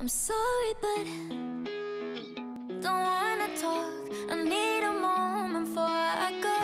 I'm sorry, but don't wanna talk. I need a moment before I go.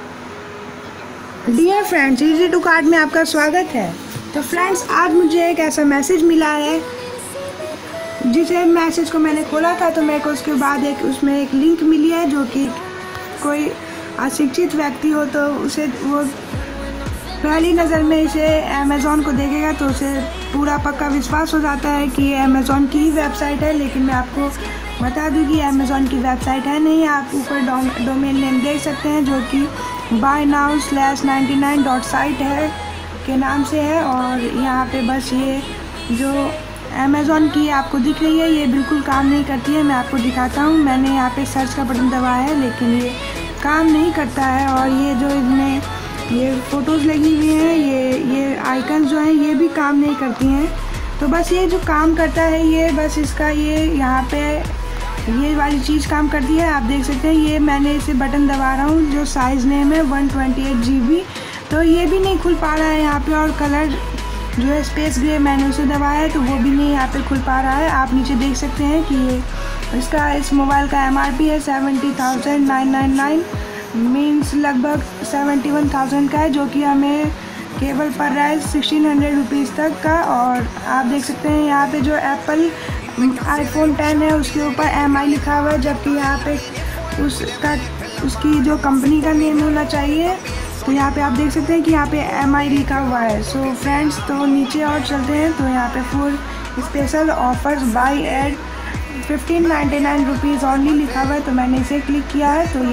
Dear friends, easy to card में आपका स्वागत है। तो friends, आज मुझे एक ऐसा मैसेज मिला है जिसे मैसेज को मैंने खोला था तो मेरे को उसके बाद उसमें एक लिंक मिली है जो कि कोई अशिक्षित व्यक्ति हो तो उसे वो पहली नज़र में इसे अमेज़ॉन को देखेगा तो उसे पूरा पक्का विश्वास हो जाता है कि ये अमेज़ॉन की ही वेबसाइट है। लेकिन मैं आपको बता दूं कि अमेज़ॉन की वेबसाइट है नहीं। आप ऊपर डोमेन नेम देख सकते हैं जो कि buynow/99.site है के नाम से है। और यहाँ पे बस ये जो अमेज़ॉन की आपको दिख रही है ये बिल्कुल काम नहीं करती है। मैं आपको दिखाता हूँ। मैंने यहाँ पे सर्च का बटन दबाया है लेकिन ये काम नहीं करता है। और ये जो इसमें ये फ़ोटोज़ लगी हुई हैं ये आइकन जो हैं ये भी काम नहीं करती हैं। तो बस ये जो काम करता है ये बस इसका ये यहाँ पे ये वाली चीज़ काम करती है। आप देख सकते हैं ये मैंने इसे बटन दबा रहा हूँ जो साइज़ नेम है 128 GB। तो ये भी नहीं खुल पा रहा है यहाँ पे। और कलर जो है स्पेस ग्रे मैंने उसे दबाया है तो वो भी नहीं यहाँ पे खुल पा रहा है। आप नीचे देख सकते हैं कि ये इस मोबाइल का MRP है 70,999 मीन्स लगभग 71,000 का है, जो कि हमें केवल पड़ रहा है 1600 रुपीज़ तक का। और आप देख सकते हैं यहाँ पे जो एप्पल iPhone 10 है उसके ऊपर MI लिखा हुआ है, जबकि यहाँ पे उसकी जो कंपनी का नेम होना चाहिए। तो यहाँ पे आप देख सकते हैं कि यहाँ पे MI लिखा हुआ है। सो फ्रेंड्स, तो नीचे और चलते हैं तो यहाँ पे full special offers buy at 1599 rupees only लिखा हुआ है। तो मैंने इसे क्लिक किया है तो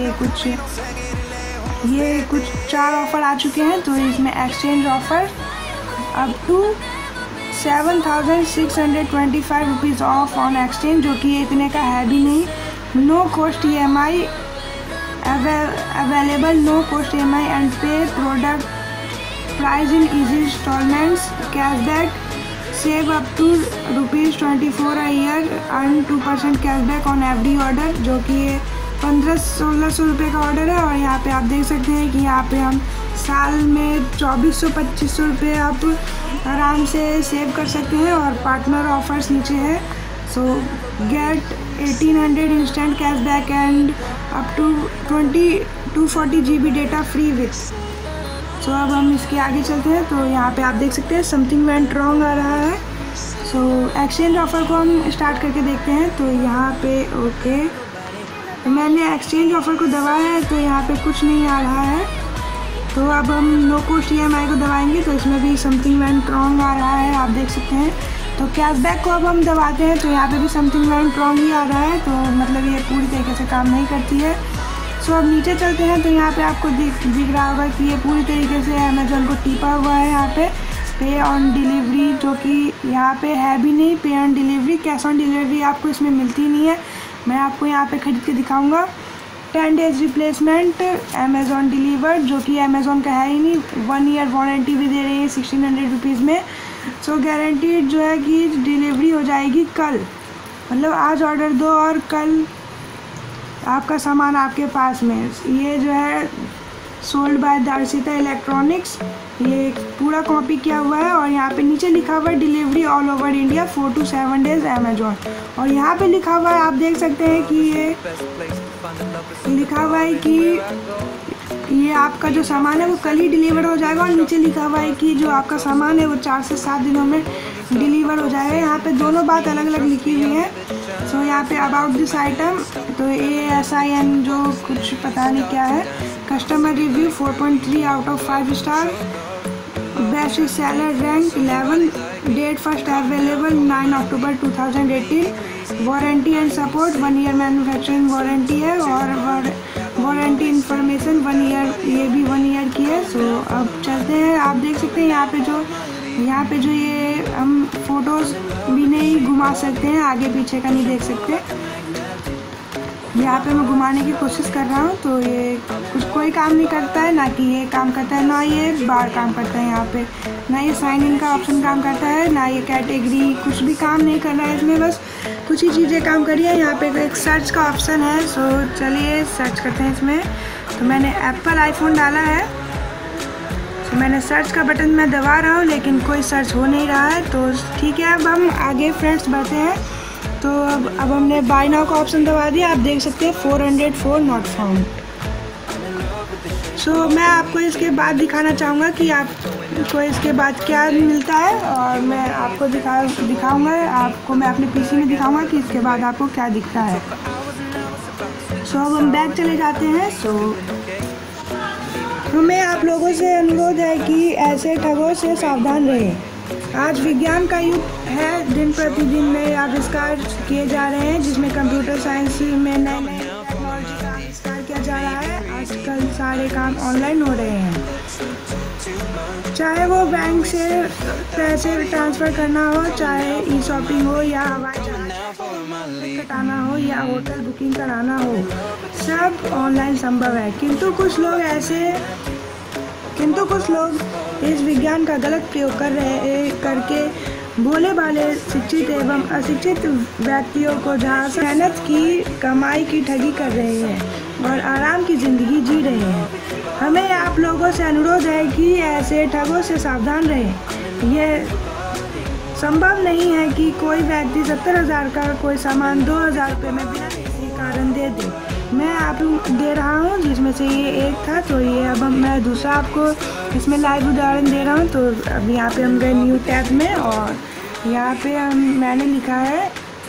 ये कुछ 4 ऑफ़र आ चुके हैं। तो इसमें exchange offer up to 7,625 rupees off on exchange, जो कि इतने का है भी नहीं। No cost EMI available, no cost EMI and pay product price in easy instalments, cashback save up to ₹24 a year, earn 2% cashback on every order, जो कि ये 1500-1600 रुपये का ऑर्डर है। और यहाँ पे आप देख सकते हैं कि यहाँ पे हम साल में 2400-2500 रुपये आप आराम से सेव कर सकते हैं। और पार्टनर ऑफर्स नीचे है। So get 1800 instant cashback and up to 240 GB data free with. सो अब हम इसके आगे चलते हैं तो यहाँ पे आप देख सकते हैं समथिंग वेंट रॉन्ग आ रहा है। सो एक्सचेंज ऑफ़र को हम स्टार्ट करके देखते हैं। तो यहाँ पे ओके, मैंने एक्सचेंज ऑफ़र को दबाया है तो यहाँ पे कुछ नहीं आ रहा है। तो अब हम नो कॉस्ट EMI को दबाएंगे तो इसमें भी समथिंग वेंट रॉन्ग आ रहा है, आप देख सकते हैं। तो कैशबैक को अब हम दबाते हैं तो यहाँ पे भी समथिंग वेंट रॉन्ग ही आ रहा है। तो मतलब ये पूरी तरीके से काम नहीं करती है। सो अब नीचे चलते हैं तो यहाँ पे आपको दिख रहा होगा कि ये पूरी तरीके से अमेज़ॉन को टिपा हुआ है। यहाँ पे ऑन डिलीवरी, जो कि यहाँ पे है भी नहीं। Pay on delivery, cash on delivery आपको इसमें मिलती नहीं है। मैं आपको यहाँ पे ख़रीद के दिखाऊंगा। 10 days रिप्लेसमेंट अमेज़ॉन डिलीवर, जो कि अमेज़ॉन का है ही नहीं। 1 year वारंटी भी दे रही है 1600 रुपीज़ में। सो गारंटीड जो है कि डिलीवरी हो जाएगी कल, मतलब आज ऑर्डर दो और कल आपका सामान आपके पास में। ये जो है सोल्ड बाय दर्शिता इलेक्ट्रॉनिक्स, ये पूरा कॉपी किया हुआ है। और यहाँ पे नीचे लिखा हुआ है delivery all over India 4 to 7 days Amazon. और यहाँ पे लिखा हुआ है, आप देख सकते हैं कि ये लिखा हुआ है कि ये आपका जो सामान है वो कल ही डिलीवर हो जाएगा। और नीचे लिखा हुआ है कि जो आपका सामान है वो 4 से 7 दिनों में डिलीवर हो जाएगा। यहाँ पे दोनों बात अलग अलग लिखी हुई है। सो यहाँ पे अबाउट दिस आइटम तो ASIN जो कुछ पता नहीं क्या है। Customer review 4.3 out of 5 star, best seller rank 11, date first available 9 October 2018, warranty and support 1 year manufacturing warranty है। और वारंटी इंफॉर्मेशन 1 year, ये भी 1 year की है। सो अब चलते हैं। आप देख सकते हैं यहाँ पे जो ये हम फोटोज़ भी नहीं घुमा सकते हैं, आगे पीछे का नहीं देख सकते। यहाँ पे मैं घुमाने की कोशिश कर रहा हूँ तो ये कोई काम नहीं करता है, ना कि ये काम करता है, ना ये बार काम करता है। यहाँ पे ना ये साइन इन का ऑप्शन काम करता है, ना ये कैटेगरी, कुछ भी काम नहीं कर रहा है इसमें। बस कुछ ही चीज़ें काम करी है। यहाँ पे एक सर्च का ऑप्शन है। सो चलिए सर्च करते हैं इसमें। तो मैंने एप्पल iPhone डाला है तो मैंने सर्च का बटन मैं दबा रहा हूँ लेकिन कोई सर्च हो नहीं रहा है। तो ठीक है, अब हम आगे फ्रेंड्स बढ़ते हैं। तो अब हमने बाय नाउ का ऑप्शन दबा दिया। आप देख सकते हैं 404 नॉट फाउंड। सो मैं आपको इसके बाद दिखाना चाहूँगा कि आपको इसके बाद क्या मिलता है, और मैं आपको दिखाऊँगा आपको मैं अपने पीसी में दिखाऊँगा कि इसके बाद आपको क्या दिखता है। सो अब हम बैक चले जाते हैं। हमें आप लोगों से अनुरोध है कि ऐसे ठगों से सावधान रहें। आज विज्ञान का युग है, दिन प्रतिदिन नए आविष्कार किए जा रहे हैं, जिसमें कंप्यूटर साइंस में नए नए टेक्नोलॉजी का आविष्कार किया जा रहा है। आजकल सारे काम ऑनलाइन हो रहे हैं, चाहे वो बैंक से पैसे ट्रांसफ़र करना हो, चाहे ई शॉपिंग हो, या हवाई जहाज कटाना हो, या होटल बुकिंग कराना हो, सब ऑनलाइन संभव है। किंतु कुछ लोग इस विज्ञान का गलत प्रयोग करके भोले भाले शिक्षित एवं अशिक्षित व्यक्तियों को जहाँ मेहनत की कमाई की ठगी कर रहे हैं और आराम की ज़िंदगी जी रहे हैं। हमें आप लोगों से अनुरोध है कि ऐसे ठगों से सावधान रहें। यह संभव नहीं है कि कोई व्यक्ति 70,000 का कोई सामान 2,000 रुपये में बिना किसी कारण दे दे। मैं आपको दे रहा हूँ, जिसमें से ये एक था, तो ये अब मैं दूसरा आपको इसमें लाइव उदाहरण दे रहा हूँ। तो अब यहाँ पे हम गए न्यू टैब में, और यहाँ पे मैंने लिखा है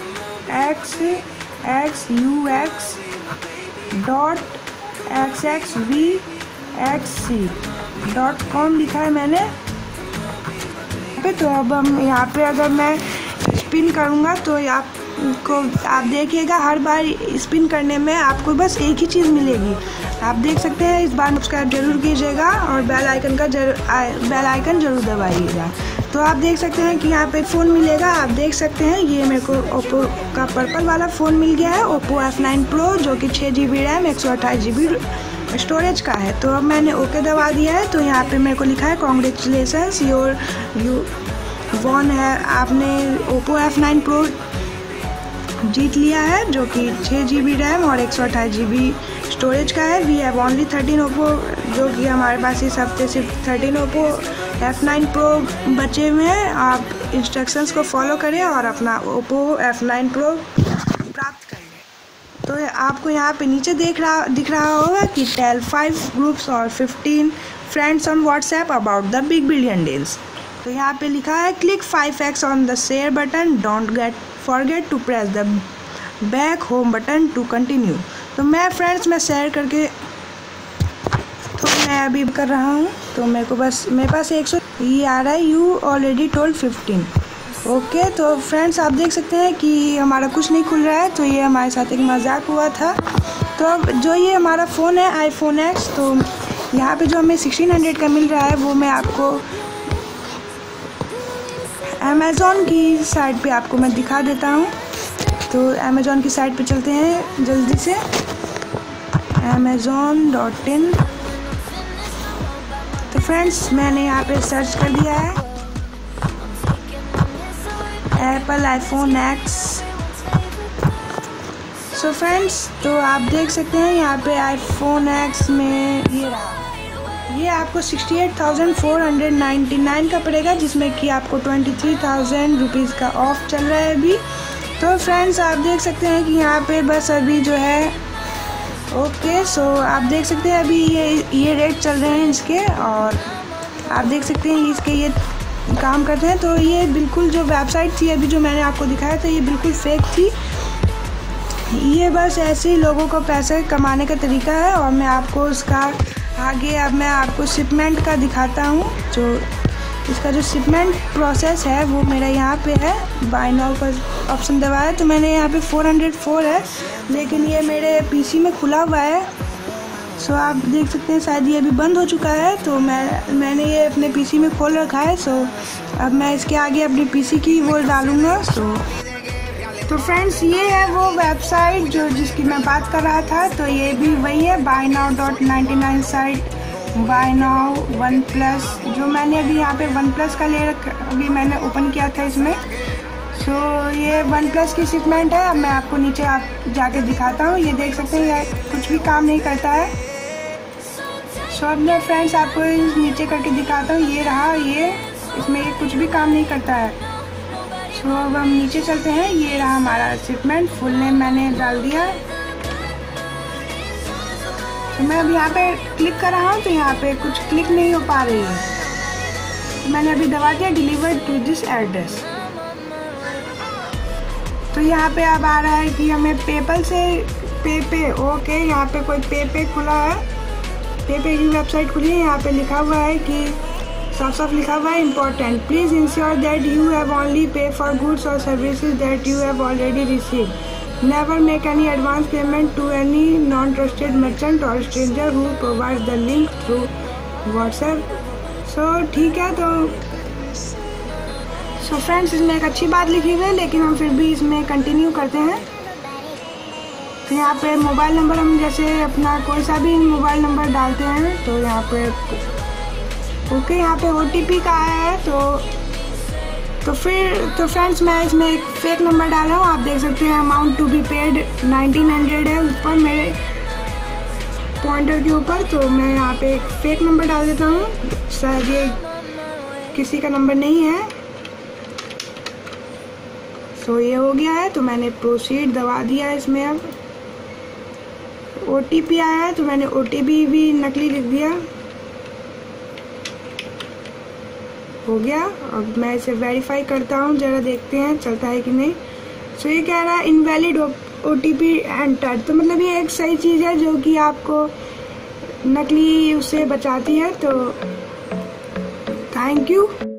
xxux.xxvxc.com लिखा है मैंने पे। तो अब हम यहाँ पे अगर मैं स्पिन करूँगा तो आप देखिएगा हर बार स्पिन करने में आपको बस एक ही चीज़ मिलेगी। आप देख सकते हैं। इस बार सब्सक्राइब जरूर कीजिएगा और बेल आइकन जरूर दबाइएगा। तो आप देख सकते हैं कि यहाँ पे फ़ोन मिलेगा। आप देख सकते हैं ये मेरे को ओप्पो का पर्पल वाला फ़ोन मिल गया है, ओप्पो F9 Pro, जो कि 6 GB रैम 128 GB स्टोरेज का है। तो अब मैंने ओके दबा दिया है। तो यहाँ पे मेरे को लिखा है कॉन्ग्रेचुलेसन्स यू वॉन है, आपने ओप्पो F9 Pro जीत लिया है, जो कि 6 GB रैम और 128 GB स्टोरेज का है। वी हैव ओनली 13 ओप्पो, जो कि हमारे पास इस हफ्ते सिर्फ 13 ओप्पो F9 Pro बचे हुए हैं। आप इंस्ट्रक्शंस को फॉलो करें और अपना ओप्पो F9 Pro प्राप्त करें। तो आपको यहाँ पे नीचे दिख रहा होगा कि टेल 5 ग्रुप्स और 15 friends on WhatsApp about the big billion deals. तो यहाँ पे लिखा है click 5x on the share button, don't forget to press the back home button to continue. तो मैं फ्रेंड्स मैं शेयर करके तो मैं अभी कर रहा हूँ। तो मेरे पास 100 ये आ रहा है, यू ऑलरेडी टोल्ड 15। ओके, तो फ्रेंड्स आप देख सकते हैं कि हमारा कुछ नहीं खुल रहा है। तो ये हमारे साथ एक मजाक हुआ था। तो अब जो ये हमारा फ़ोन है iPhone X, तो यहाँ पे जो हमें 1600 का मिल रहा है वो मैं आपको अमेज़ॉन की साइट पे आपको मैं दिखा देता हूँ। तो अमेज़ॉन की साइट पे चलते हैं जल्दी से, amazon.in। तो फ्रेंड्स मैंने यहाँ पे सर्च कर दिया है Apple iPhone X। So friends तो आप देख सकते हैं यहाँ पे iPhone X में ये आपको 68,499 का पड़ेगा, जिसमें कि आपको 23,000 रुपीज़ का ऑफ चल रहा है अभी। तो फ्रेंड्स आप देख सकते हैं कि यहाँ पे बस अभी जो है ओके, सो आप देख सकते हैं अभी ये रेट चल रहे हैं इसके, और आप देख सकते हैं इसके ये काम करते हैं। तो ये बिल्कुल जो वेबसाइट थी अभी जो मैंने आपको दिखाया था, ये बिल्कुल फेक थी। ये बस ऐसे ही लोगों को पैसे कमाने का तरीका है। और मैं आपको उसका आगे अब मैं आपको शिपमेंट का दिखाता हूँ। जो इसका जो शिपमेंट प्रोसेस है वो मेरा यहाँ पे है, बाय नाउ का ऑप्शन दबाया। तो मैंने यहाँ पे 404 है, लेकिन ये मेरे पीसी में खुला हुआ है। सो आप देख सकते हैं शायद ये अभी बंद हो चुका है। तो मैंने ये अपने पीसी में खोल रखा है। सो अब मैं इसके आगे अपनी पीसी की वो डालूँगा। तो फ्रेंड्स ये है वो वेबसाइट जिसकी मैं बात कर रहा था। तो ये भी वही है, buynow.99 site, buy now OnePlus, जो मैंने अभी यहाँ पे वन प्लस का अभी मैंने ओपन किया था इसमें। सो ये वन प्लस की शिपमेंट है। अब मैं आपको नीचे जाके दिखाता हूँ। ये देख सकते हैं ये कुछ भी काम नहीं करता है। सो अब मैं फ्रेंड्स आपको नीचे करके दिखाता हूँ। ये रहा, ये इसमें ये कुछ भी काम नहीं करता है। तो अब हम नीचे चलते हैं। ये रहा हमारा शिपमेंट, फुल नेम मैंने डाल दिया। तो मैं अब यहाँ पे क्लिक कर रहा हूँ तो यहाँ पे कुछ क्लिक नहीं हो पा रही है, तो मैंने अभी दबा दिया डिलीवर टू दिस एड्रेस। तो यहाँ पे अब आ रहा है कि हमें पेपल से पे ओके, यहाँ पे कोई पे खुला है, पे की वेबसाइट खुली है। यहाँ पे लिखा हुआ है कि साफ साफ लिखा हुआ है important, please ensure that you have only pay for goods और services that you have already received, never make any advance payment to any non trusted merchant और stranger who provide the link through WhatsApp. So ठीक है, तो friends इसमें एक अच्छी बात लिखी हुई है, लेकिन हम फिर भी इसमें कंटिन्यू करते हैं। तो यहाँ पे मोबाइल नंबर हम जैसे अपना कोई सा भी मोबाइल नंबर डालते हैं, तो यहाँ पे ओके, यहाँ पे OTP का आया है। तो फ्रेंड्स मैं इसमें एक फेक नंबर डाला हूँ, आप देख सकते हैं अमाउंट टू बी पेड 1900 है ऊपर मेरे पॉइंटर के ऊपर। तो मैं यहाँ पे एक फेक नंबर डाल देता हूँ, शायद ये किसी का नंबर नहीं है। सो ये हो गया है, तो मैंने प्रोसीड दबा दिया है। इसमें अब OTP आया है, तो मैंने OTP भी नकली लिख दिया। हो गया, अब मैं इसे वेरीफाई करता हूँ, जरा देखते हैं चलता है कि नहीं। सो ये कह रहा है इनवैलिड OTP एंटर, तो मतलब ये एक सही चीज़ है जो कि आपको नकली उससे बचाती है। तो थैंक यू।